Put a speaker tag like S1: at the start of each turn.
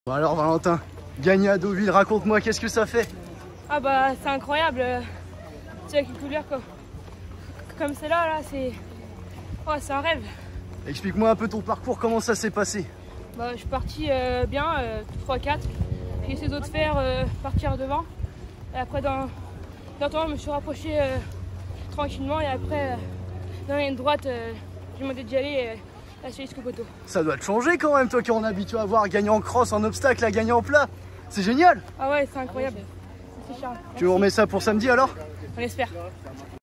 S1: Bon alors Valentin, gagner à Deauville, raconte-moi, qu'est-ce que ça fait?
S2: Ah bah c'est incroyable, tu sais, avec une couleur comme celle-là, là, c'est un rêve.
S1: Explique-moi un peu ton parcours, comment ça s'est passé?
S2: Bah, je suis parti bien, 3-4, j'ai essayé de faire partir devant, et après dans le temps je me suis rapproché tranquillement, et après dans la ligne droite, j'ai demandé d'y aller et là c'est jusqu'au poteau.
S1: Ça doit te changer quand même, toi qui en es habitué à voir gagner en cross, en obstacle, à gagner en plat, c'est génial!
S2: Ah ouais, c'est incroyable, c'est Charles.
S1: Tu nous remets ça pour samedi alors?
S2: On espère.